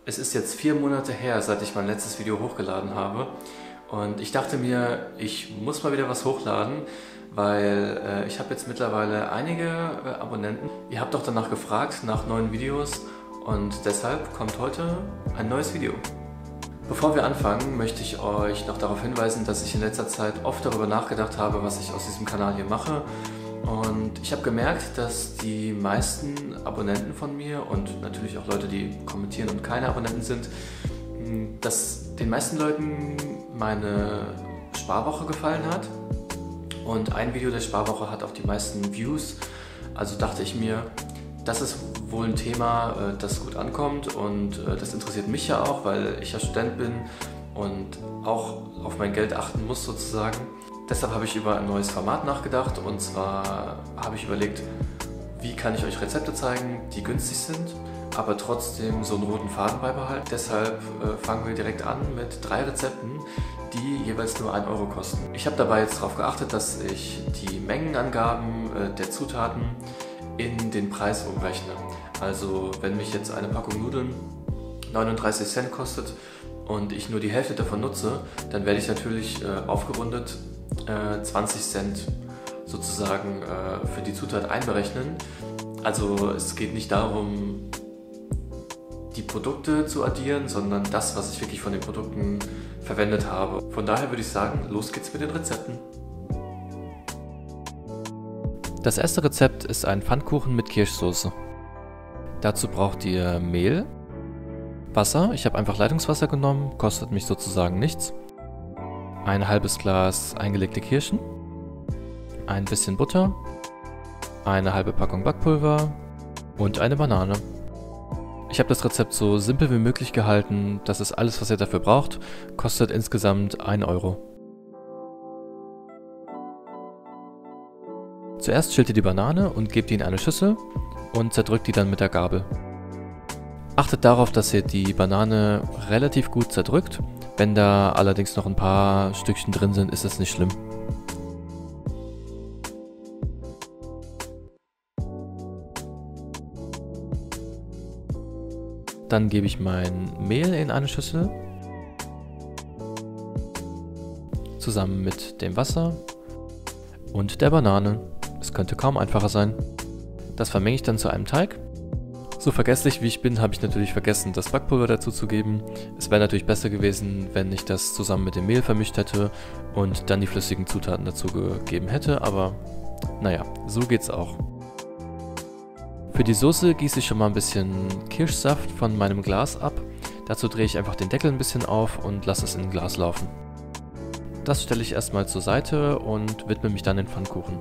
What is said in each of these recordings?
Es ist jetzt 4 Monate her, seit ich mein letztes Video hochgeladen habe. Und ich dachte mir, ich muss mal wieder was hochladen, weil ich habe jetzt mittlerweile einige Abonnenten. Ihr habt doch danach gefragt, nach neuen Videos, und deshalb kommt heute ein neues Video. Bevor wir anfangen, möchte ich euch noch darauf hinweisen, dass ich in letzter Zeit oft darüber nachgedacht habe, was ich aus diesem Kanal hier mache. Und ich habe gemerkt, dass die meisten Abonnenten von mir und natürlich auch Leute, die kommentieren und keine Abonnenten sind, dass den meisten Leuten meine Sparwoche gefallen hat. Und ein Video der Sparwoche hat auch die meisten Views. Also dachte ich mir, das ist wohl ein Thema, das gut ankommt, und das interessiert mich ja auch, weil ich ja Student bin und auch auf mein Geld achten muss sozusagen. Deshalb habe ich über ein neues Format nachgedacht, und zwar habe ich überlegt, wie kann ich euch Rezepte zeigen, die günstig sind, aber trotzdem so einen roten Faden beibehalten. Deshalb fangen wir direkt an mit 3 Rezepten, die jeweils nur 1 Euro kosten. Ich habe dabei jetzt darauf geachtet, dass ich die Mengenangaben der Zutaten in den Preis umrechne. Also wenn mich jetzt eine Packung Nudeln 39 Cent kostet und ich nur die Hälfte davon nutze, dann werde ich natürlich aufgerundet 20 Cent sozusagen für die Zutat einberechnen. Also es geht nicht darum, die Produkte zu addieren, sondern das, was ich wirklich von den Produkten verwendet habe. Von daher würde ich sagen, los geht's mit den Rezepten. Das erste Rezept ist ein Pfannkuchen mit Kirschsoße. Dazu braucht ihr Mehl, Wasser, ich habe einfach Leitungswasser genommen, kostet mich sozusagen nichts, ein halbes Glas eingelegte Kirschen, ein bisschen Butter, eine halbe Packung Backpulver und eine Banane. Ich habe das Rezept so simpel wie möglich gehalten, das ist alles, was ihr dafür braucht, kostet insgesamt 1 Euro. Zuerst schält ihr die Banane und gebt die in eine Schüssel und zerdrückt die dann mit der Gabel. Achtet darauf, dass ihr die Banane relativ gut zerdrückt. Wenn da allerdings noch ein paar Stückchen drin sind, ist das nicht schlimm. Dann gebe ich mein Mehl in eine Schüssel zusammen mit dem Wasser und der Banane. Es könnte kaum einfacher sein. Das vermenge ich dann zu einem Teig. So vergesslich wie ich bin, habe ich natürlich vergessen, das Backpulver dazu zu geben. Es wäre natürlich besser gewesen, wenn ich das zusammen mit dem Mehl vermischt hätte und dann die flüssigen Zutaten dazu gegeben hätte, aber naja, so geht's auch. Für die Soße gieße ich schon mal ein bisschen Kirschsaft von meinem Glas ab. Dazu drehe ich einfach den Deckel ein bisschen auf und lasse es in ein Glas laufen. Das stelle ich erstmal zur Seite und widme mich dann den Pfannkuchen.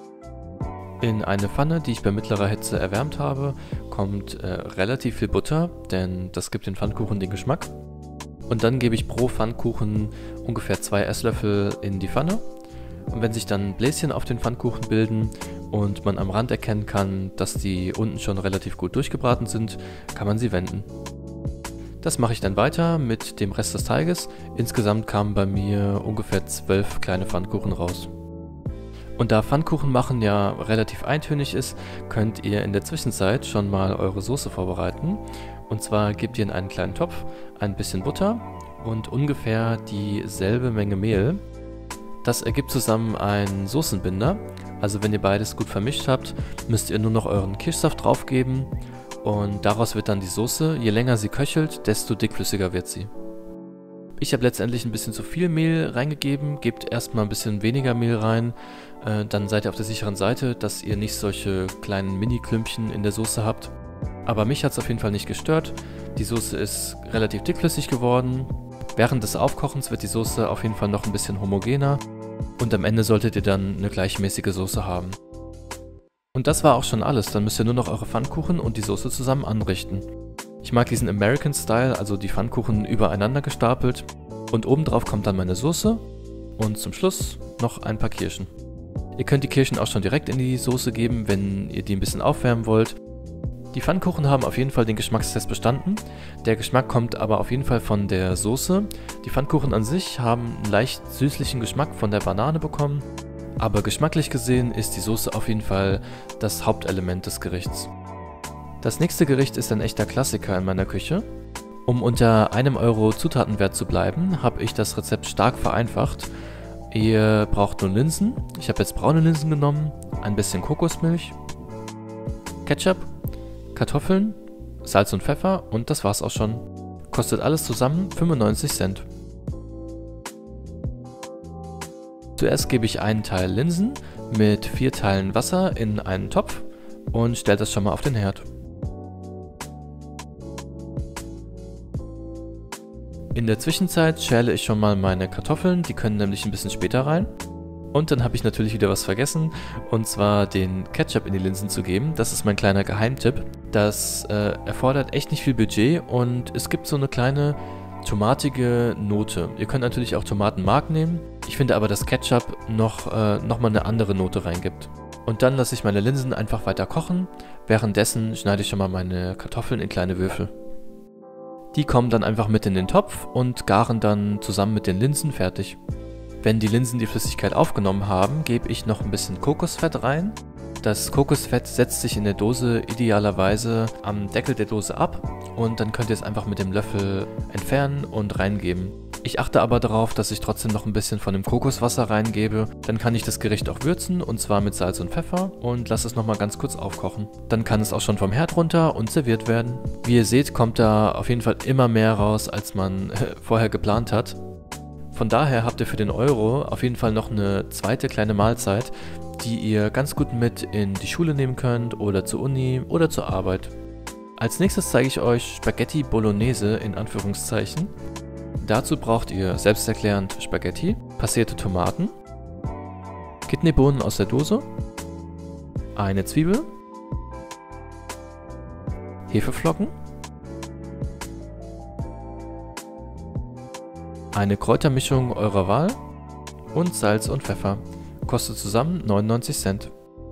In eine Pfanne, die ich bei mittlerer Hitze erwärmt habe, kommt relativ viel Butter, denn das gibt den Pfannkuchen den Geschmack. Und dann gebe ich pro Pfannkuchen ungefähr 2 Esslöffel in die Pfanne. Und wenn sich dann Bläschen auf den Pfannkuchen bilden und man am Rand erkennen kann, dass die unten schon relativ gut durchgebraten sind, kann man sie wenden. Das mache ich dann weiter mit dem Rest des Teiges. Insgesamt kamen bei mir ungefähr 12 kleine Pfannkuchen raus. Und da Pfannkuchen machen ja relativ eintönig ist, könnt ihr in der Zwischenzeit schon mal eure Soße vorbereiten. Und zwar gebt ihr in einen kleinen Topf ein bisschen Butter und ungefähr dieselbe Menge Mehl. Das ergibt zusammen einen Soßenbinder. Also wenn ihr beides gut vermischt habt, müsst ihr nur noch euren Kirschsaft draufgeben und daraus wird dann die Soße. Je länger sie köchelt, desto dickflüssiger wird sie. Ich habe letztendlich ein bisschen zu viel Mehl reingegeben, gebt erstmal ein bisschen weniger Mehl rein, dann seid ihr auf der sicheren Seite, dass ihr nicht solche kleinen Mini-Klümpchen in der Soße habt. Aber mich hat es auf jeden Fall nicht gestört, die Soße ist relativ dickflüssig geworden. Während des Aufkochens wird die Soße auf jeden Fall noch ein bisschen homogener und am Ende solltet ihr dann eine gleichmäßige Soße haben. Und das war auch schon alles, dann müsst ihr nur noch eure Pfannkuchen und die Soße zusammen anrichten. Ich mag diesen American Style, also die Pfannkuchen übereinander gestapelt, und obendrauf kommt dann meine Soße und zum Schluss noch ein paar Kirschen. Ihr könnt die Kirschen auch schon direkt in die Soße geben, wenn ihr die ein bisschen aufwärmen wollt. Die Pfannkuchen haben auf jeden Fall den Geschmackstest bestanden, der Geschmack kommt aber auf jeden Fall von der Soße. Die Pfannkuchen an sich haben einen leicht süßlichen Geschmack von der Banane bekommen, aber geschmacklich gesehen ist die Soße auf jeden Fall das Hauptelement des Gerichts. Das nächste Gericht ist ein echter Klassiker in meiner Küche. Um unter 1 € Zutatenwert zu bleiben, habe ich das Rezept stark vereinfacht. Ihr braucht nur Linsen. Ich habe jetzt braune Linsen genommen, ein bisschen Kokosmilch, Ketchup, Kartoffeln, Salz und Pfeffer und das war's auch schon. Kostet alles zusammen 95 Cent. Zuerst gebe ich einen Teil Linsen mit 4 Teilen Wasser in einen Topf und stelle das schon mal auf den Herd. In der Zwischenzeit schäle ich schon mal meine Kartoffeln, die können nämlich ein bisschen später rein. Und dann habe ich natürlich wieder was vergessen, und zwar den Ketchup in die Linsen zu geben. Das ist mein kleiner Geheimtipp. Das erfordert echt nicht viel Budget und es gibt so eine kleine tomatige Note. Ihr könnt natürlich auch Tomatenmark nehmen. Ich finde aber, dass Ketchup noch mal eine andere Note reingibt. Und dann lasse ich meine Linsen einfach weiter kochen. Währenddessen schneide ich schon mal meine Kartoffeln in kleine Würfel. Die kommen dann einfach mit in den Topf und garen dann zusammen mit den Linsen fertig. Wenn die Linsen die Flüssigkeit aufgenommen haben, gebe ich noch ein bisschen Kokosfett rein. Das Kokosfett setzt sich in der Dose idealerweise am Deckel der Dose ab und dann könnt ihr es einfach mit dem Löffel entfernen und reingeben. Ich achte aber darauf, dass ich trotzdem noch ein bisschen von dem Kokoswasser reingebe. Dann kann ich das Gericht auch würzen, und zwar mit Salz und Pfeffer, und lasse es nochmal ganz kurz aufkochen. Dann kann es auch schon vom Herd runter und serviert werden. Wie ihr seht, kommt da auf jeden Fall immer mehr raus, als man vorher geplant hat. Von daher habt ihr für den Euro auf jeden Fall noch eine zweite kleine Mahlzeit, die ihr ganz gut mit in die Schule nehmen könnt oder zur Uni oder zur Arbeit. Als nächstes zeige ich euch Spaghetti Bolognese in Anführungszeichen. Dazu braucht ihr selbsterklärend Spaghetti, passierte Tomaten, Kidneybohnen aus der Dose, eine Zwiebel, Hefeflocken, eine Kräutermischung eurer Wahl und Salz und Pfeffer. Kostet zusammen 99 Cent.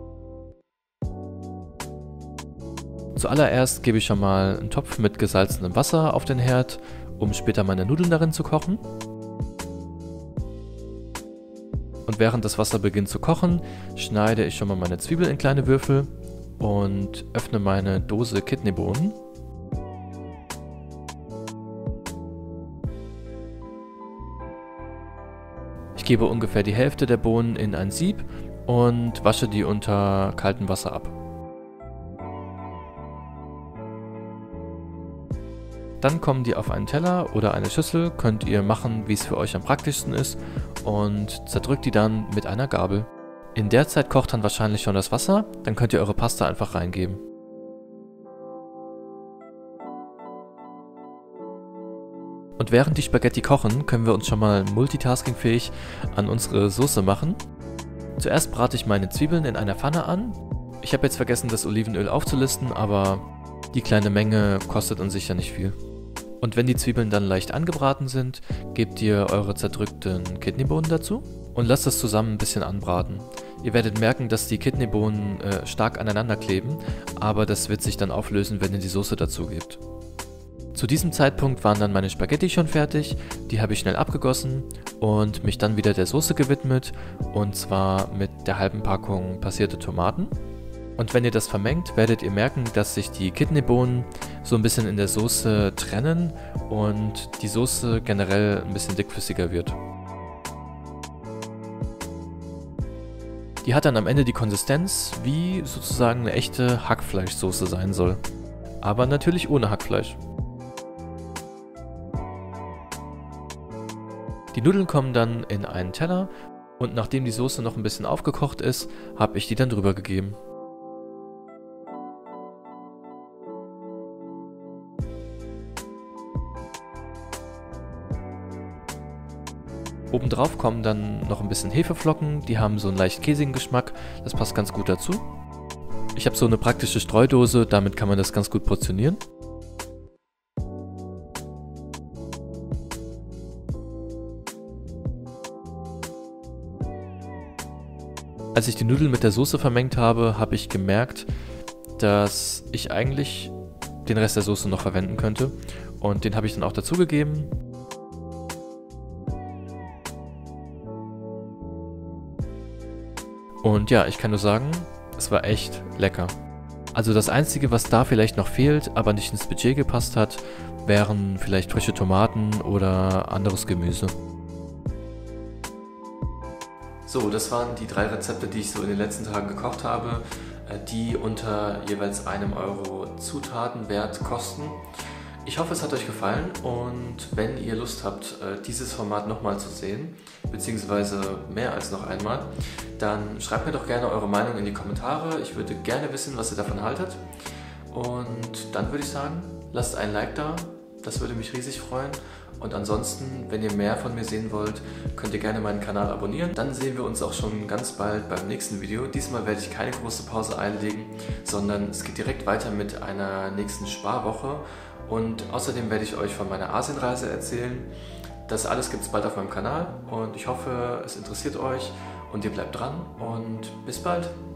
Zuallererst gebe ich schon mal einen Topf mit gesalzenem Wasser auf den Herd, um später meine Nudeln darin zu kochen. Und während das Wasser beginnt zu kochen, schneide ich schon mal meine Zwiebel in kleine Würfel und öffne meine Dose Kidneybohnen. Ich gebe ungefähr die Hälfte der Bohnen in ein Sieb und wasche die unter kaltem Wasser ab. Dann kommen die auf einen Teller oder eine Schüssel, könnt ihr machen, wie es für euch am praktischsten ist, und zerdrückt die dann mit einer Gabel. In der Zeit kocht dann wahrscheinlich schon das Wasser, dann könnt ihr eure Pasta einfach reingeben. Und während die Spaghetti kochen, können wir uns schon mal multitaskingfähig an unsere Soße machen. Zuerst brate ich meine Zwiebeln in einer Pfanne an. Ich habe jetzt vergessen, das Olivenöl aufzulisten, aber die kleine Menge kostet an sich ja nicht viel. Und wenn die Zwiebeln dann leicht angebraten sind, gebt ihr eure zerdrückten Kidneybohnen dazu und lasst es zusammen ein bisschen anbraten. Ihr werdet merken, dass die Kidneybohnen stark aneinander kleben, aber das wird sich dann auflösen, wenn ihr die Soße dazu gebt. Zu diesem Zeitpunkt waren dann meine Spaghetti schon fertig, die habe ich schnell abgegossen und mich dann wieder der Soße gewidmet, und zwar mit der halben Packung passierte Tomaten. Und wenn ihr das vermengt, werdet ihr merken, dass sich die Kidneybohnen so ein bisschen in der Soße trennen und die Soße generell ein bisschen dickflüssiger wird. Die hat dann am Ende die Konsistenz, wie sozusagen eine echte Hackfleischsoße sein soll. Aber natürlich ohne Hackfleisch. Die Nudeln kommen dann in einen Teller und nachdem die Soße noch ein bisschen aufgekocht ist, habe ich die dann drüber gegeben. Obendrauf kommen dann noch ein bisschen Hefeflocken, die haben so einen leicht käsigen Geschmack, das passt ganz gut dazu. Ich habe so eine praktische Streudose, damit kann man das ganz gut portionieren. Als ich die Nudeln mit der Soße vermengt habe, habe ich gemerkt, dass ich eigentlich den Rest der Soße noch verwenden könnte, und den habe ich dann auch dazugegeben. Und ja, ich kann nur sagen, es war echt lecker. Also das Einzige, was da vielleicht noch fehlt, aber nicht ins Budget gepasst hat, wären vielleicht frische Tomaten oder anderes Gemüse. So, das waren die 3 Rezepte, die ich so in den letzten Tagen gekocht habe, die unter jeweils einem Euro Zutatenwert kosten. Ich hoffe, es hat euch gefallen und wenn ihr Lust habt, dieses Format nochmal zu sehen, beziehungsweise mehr als noch einmal, dann schreibt mir doch gerne eure Meinung in die Kommentare. Ich würde gerne wissen, was ihr davon haltet. Und dann würde ich sagen, lasst ein Like da, das würde mich riesig freuen. Und ansonsten, wenn ihr mehr von mir sehen wollt, könnt ihr gerne meinen Kanal abonnieren. Dann sehen wir uns auch schon ganz bald beim nächsten Video. Diesmal werde ich keine große Pause einlegen, sondern es geht direkt weiter mit einer nächsten Sparwoche. Und außerdem werde ich euch von meiner Asienreise erzählen. Das alles gibt es bald auf meinem Kanal und ich hoffe, es interessiert euch und ihr bleibt dran und bis bald.